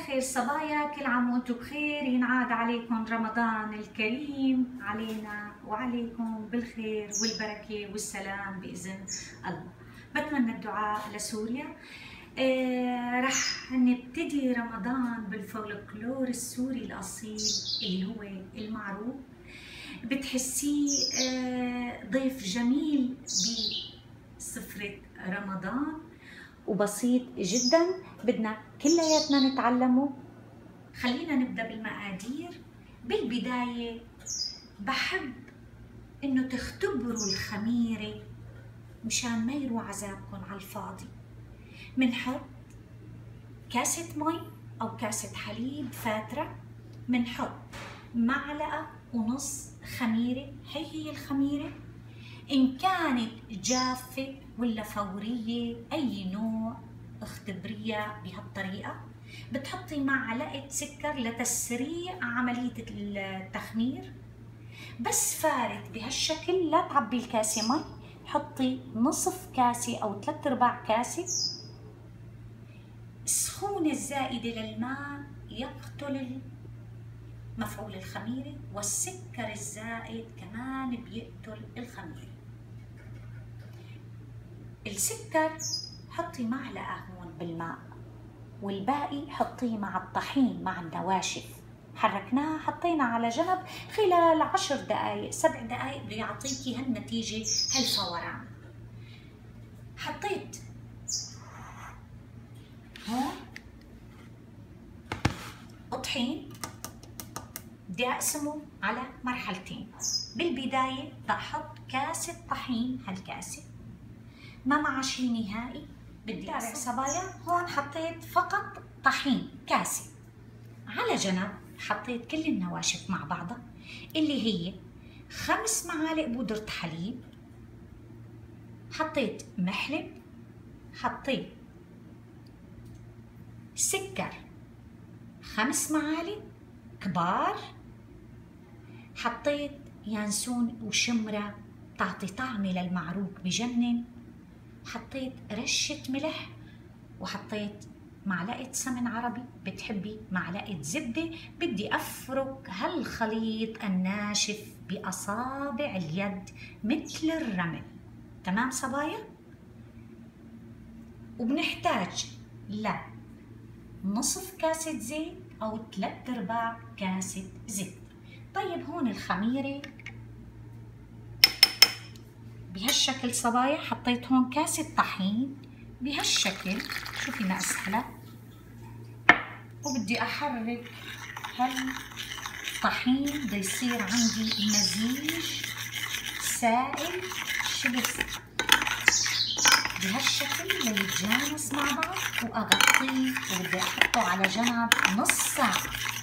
الخير صبايا، كل عام وانتم بخير. ينعاد عليكم رمضان الكريم، علينا وعليكم بالخير والبركة والسلام بإذن الله. بتمنى الدعاء لسوريا. رح نبتدي رمضان بالفولكلور السوري الأصيل اللي هو المعروف. بتحسيه ضيف جميل بسفرة رمضان وبسيط جدا، بدنا كلياتنا نتعلمه. خلينا نبدأ بالمقادير. بالبداية بحب انه تختبروا الخميرة مشان ما يروح عذابكم على الفاضي. منحط كاسة مي او كاسة حليب فاترة، منحط معلقة ونص خميرة، هي الخميرة إن كانت جافة ولا فورية، أي نوع اختبريها بهالطريقة. بتحطي معلقة سكر لتسريع عملية التخمير. بس فارت بهالشكل لا تعبي الكاسة مي، حطي نصف كاسة أو 3/4 كاسة. السخونة الزائدة للماء يقتل مفعول الخميرة، والسكر الزائد كمان بيقتل الخميرة. السكر حطي معلقة هون بالماء، والباقي حطيه مع الطحين مع النواشف. حركناها حطينا على جنب خلال 10 دقايق 7 دقايق بده يعطيكي هالنتيجة هالفوران. حطيت هون طحين، بدي اقسمه على مرحلتين. بالبداية بدي احط كاسة طحين، هالكاسة ما معها شي نهائي. بدي ارجع صبايا، هون حطيت فقط طحين كاسة. على جنب حطيت كل النواشف مع بعضها اللي هي 5 معالق بودرة حليب، حطيت محلب، حطيت سكر 5 معالق كبار، حطيت يانسون وشمرة تعطي طعمة للمعروك بجنن، حطيت رشة ملح، وحطيت معلقة سمن عربي، بتحبي معلقة زبدة. بدي أفرك هالخليط الناشف بأصابع اليد مثل الرمل. تمام صبايا؟ وبنحتاج لنصف كاسة زيت أو 3/4 كاسة زيت. طيب هون الخميرة بهالشكل صبايا. حطيت هون كاسة طحين بهالشكل، شوفي ما أسهلها. وبدي أحرك هالطحين، بده يصير عندي مزيج سائل شبه بهالشكل ليتجانس مع بعض، وأغطيه وبدي أحطه على جنب نص ساعة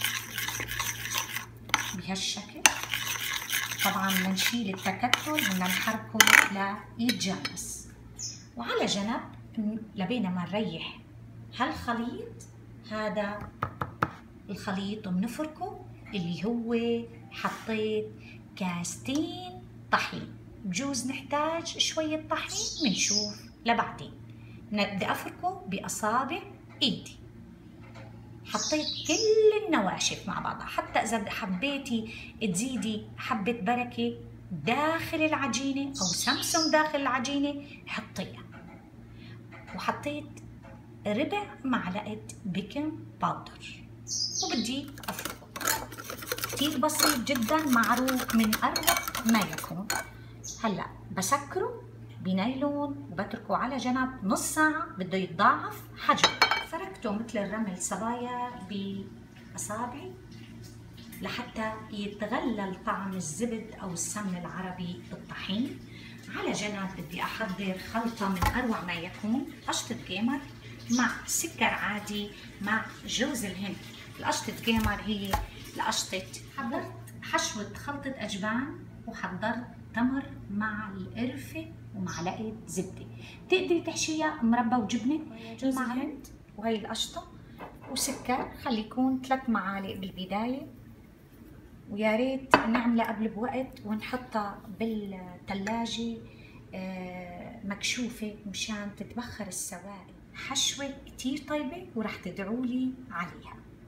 بهالشكل. طبعا منشيل التكتل، بدنا نحركه ليتجانس. وعلى جنب لبينا ما نريح هالخليط، هذا الخليط بنفركه اللي هو حطيت كاستين طحين. بجوز نحتاج شوية طحين، منشوف لبعدين. بدي أفركه بأصابع إيدي. حطيت كل النواشف مع بعضها، حتى إذا حبيتي تزيدي حبة بركة داخل العجينة أو سمسم داخل العجينة حطيها. وحطيت 1/4 معلقة بيكنج باودر، وبدي أفركه. كتير بسيط جدا، معروف من أروق ما يكون. هلأ بسكره بنايلون وبتركه على جنب نص ساعة، بده يتضاعف حجمه. فركته مثل الرمل صبايا بأصابعي لحتى يتغلل طعم الزبد أو السمن العربي بالطحين. على جنب بدي أحضر خلطة من أروع ما يكون، قشطة جيمر مع سكر عادي مع جوز الهند. القشطة جيمر هي القشطة. حضرت حشوة خلطة أجبان، وحضرت تمر مع القرفة ومعلقة زبدة. تقدري تحشيها مربى وجبنة، جوز الهند وهي القشطة وسكر. خلي يكون 3 معالق بالبداية، ويا ريت نعملها قبل بوقت ونحطها بالثلاجة مكشوفة مشان تتبخر السوائل. حشوة كتير طيبة ورح تدعولي عليها.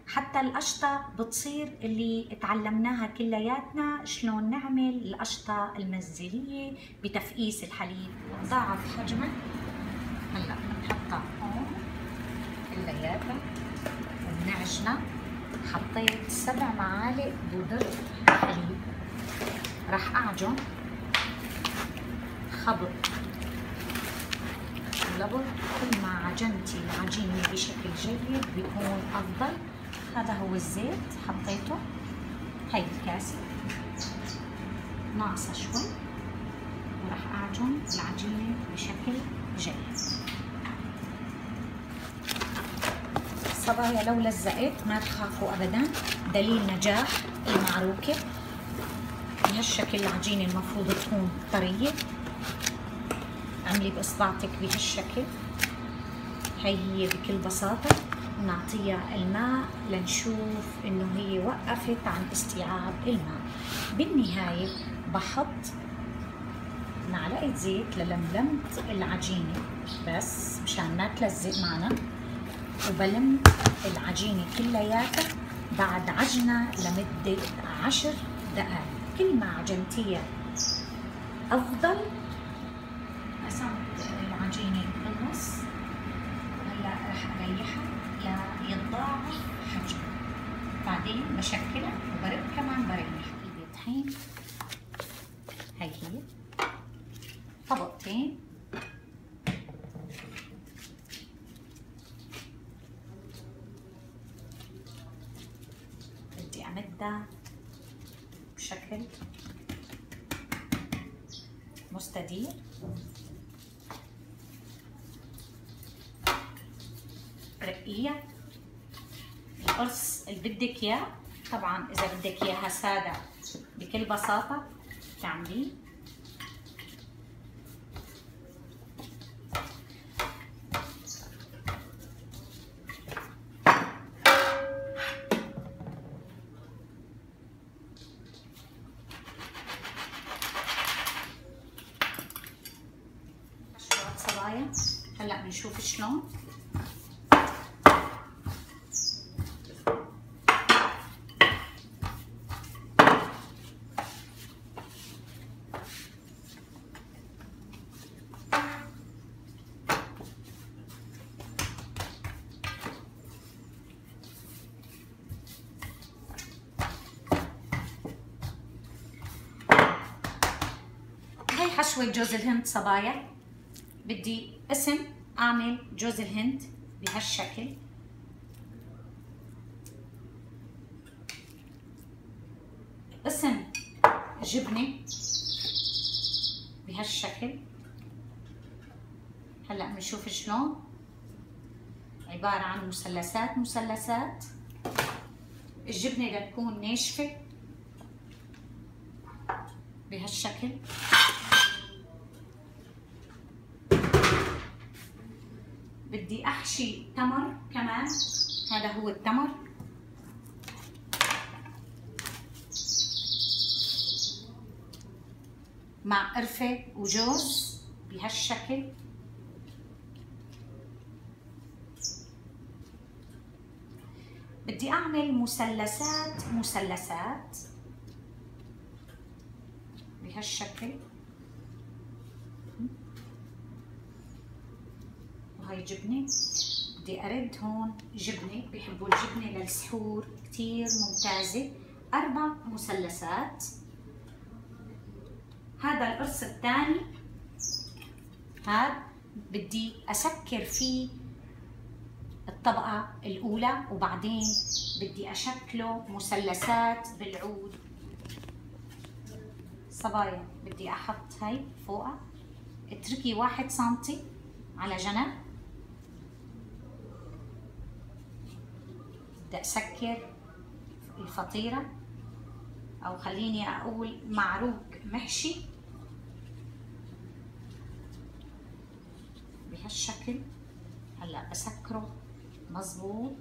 حتى القشطة بتصير اللي تعلمناها كلياتنا شلون نعمل القشطة المنزلية بتفقيس الحليب. ضاعف حجمها. هلا بنحطها هون كلياتها وبنعجنها. حطيت 7 معالق بودرة حليب. راح أعجن خبط لبط. كل ما عجنتي العجينة بشكل جيد بيكون أفضل. هذا هو الزيت حطيته. هي الكاسة ناقصة شوي وراح أعجن العجينة بشكل جيد. صبايا لو لزقت ما تخافوا أبدا، دليل نجاح المعروكة. بهالشكل العجينة المفروض تكون طرية. عملي بإصبعتك بهالشكل. هي بكل بساطة نعطيها الماء لنشوف انه هي وقفت عن استيعاب الماء. بالنهاية بحط معلقة زيت للملمة العجينة بس مشان ما تلزق معنا، وبلم العجينة كلياتها بعد عجنة لمدة 10 دقائق. كل ما عجنتيها أفضل. قسمت العجينة بالنص. هلا رح أريحها ليتضاعف حجمها. بعدين بشكلها وبرد كمان بريح. بدي طحين. هي طبقتين. بدي أمدها بشكل مستدير. رقية القرص اللي بدك اياه. طبعا اذا بدك اياها سادة بكل بساطة تعمليه. شوية صبايا. هلا بنشوف شلون. هاي حشوة جوز الهند صبايا. بدي اسم اعمل جوز الهند بهالشكل. اسم جبنة بهالشكل. هلا بنشوف شلون. عبارة عن مثلثات. الجبنة لتكون ناشفة بهالشكل. بدي احشي تمر كمان. هذا هو التمر. مع قرفة وجوز بهالشكل. بدي اعمل مثلثات بهالشكل. وهي جبنة. بدي ارد هون جبنة. بيحبوا الجبنة للسحور كتير ممتازة. 4 مثلثات. هذا القرص الثاني. هذا بدي اسكر فيه الطبقة الأولى وبعدين بدي أشكله مثلثات بالعود. صبايا بدي أحط هاي فوقها. اتركي 1 سنتي على جنب. بدي أسكر الفطيرة أو خليني أقول معروق محشي بهالشكل. هلا بسكره مظبوط.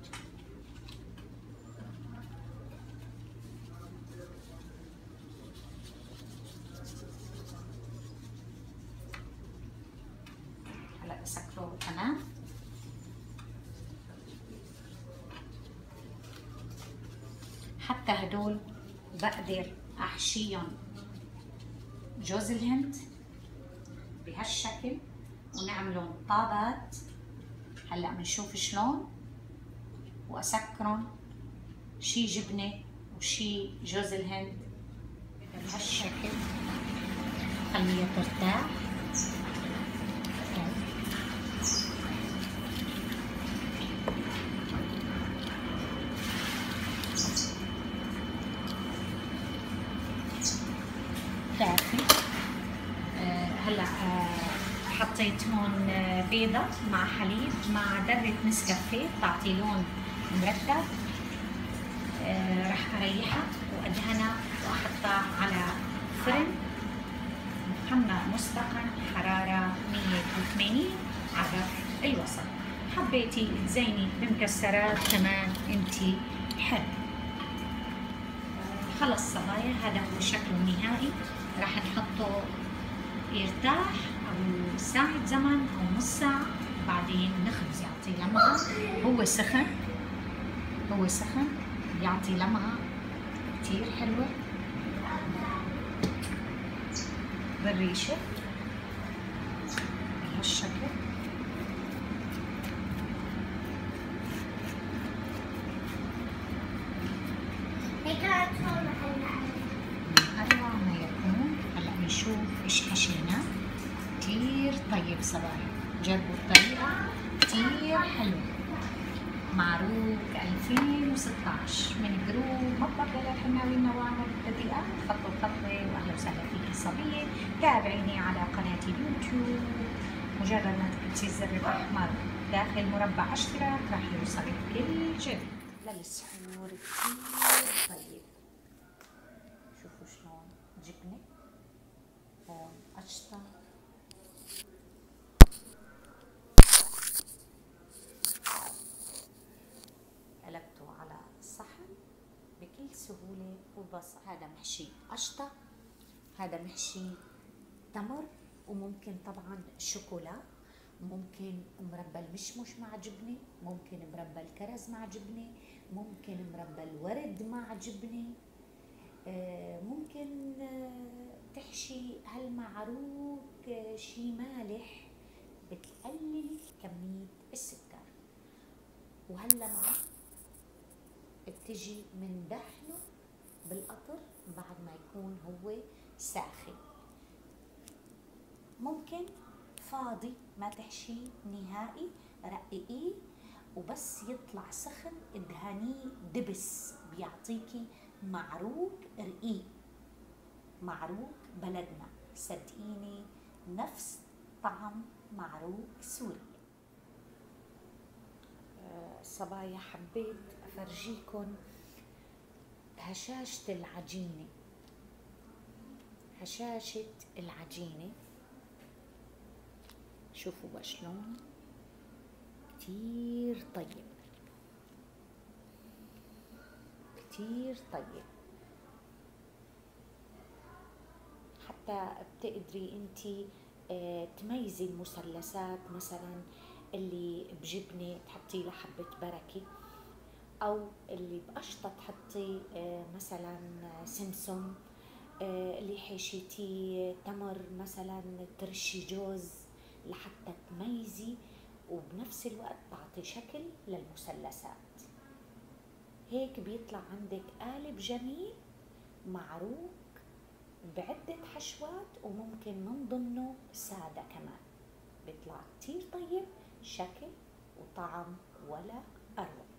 هلا بسكره تمام. حتى هدول بقدر احشيهم جوز الهند بهالشكل ونعملهم طابات. هلا بنشوف شلون، واسكرهم شي جبنه وشي جوز الهند بهالشكل. خليها ترتاح. كافي. هلا حطيت هون بيضة مع حليب مع درة نسكافيه تعطي لون مرتب. راح اريحها وادهنها واحطها على فرن محمى مسبقا حرارة 180 على الرف الوسط. حبيتي تزيني بمكسرات كمان انتي حلو. خلص صبايا، هذا هو شكله النهائي. راح نحطه يرتاح او ساعة زمن او نص ساعة، بعدين نخبز يعطي لمعة. هو سخن، هو سخن يعطي لمعة كتير حلوة بالريشة بهالشكل. أروع ما يكون. هلا بنشوف ايش حشينا. كتير طيب صبايا، جربوا الطريقة كتير حلوة. معروك 2016 من جروب مطبخ ليلى الحناوي النوامر البديئة. خطوة بخطوة، واهلا وسهلا فيكي صبية. تابعيني على قناة اليوتيوب، مجرد ما تكبسي الزر الأحمر داخل مربع اشتراك راح يوصلك كل جديد. للسحور كتير طيب. شوفوا شلون جبنة، هون قشطة، قلبته على الصحن بكل سهولة وبساطة. هذا محشي قشطة، هذا محشي تمر، وممكن طبعا شوكولا، ممكن مربى المشمش مع جبنة، ممكن مربى الكرز مع جبنة، ممكن مربى الورد مع جبنة، ممكن تحشي هالمعروك شي مالح بتقلل كمية السكر. وهاللمعة بتجي من دهنه بالقطر بعد ما يكون هو ساخن. ممكن فاضي ما تحشيه نهائي، رققيه وبس يطلع سخن ادهنيه دبس، بيعطيكي معروك رقيق، معروك بلدنا، صدقيني نفس طعم معروك سوري. صبايا حبيت افرجيكم هشاشة العجينة. هشاشة العجينة شوفوا شلون كتير طيب، كتير طيب. حتى بتقدري انتي تميزي المثلثات مثلا اللي بجبنة تحطي لها حبة بركة، او اللي بقشطة تحطي مثلا سمسم، اللي حشيتي تمر مثلا ترشي جوز لحتى تميزي وبنفس الوقت تعطي شكل للمثلثات. هيك بيطلع عندك قالب جميل معروك بعدة حشوات، وممكن من ضمنه سادة كمان. بيطلع كتير طيب، شكل وطعم ولا أروع.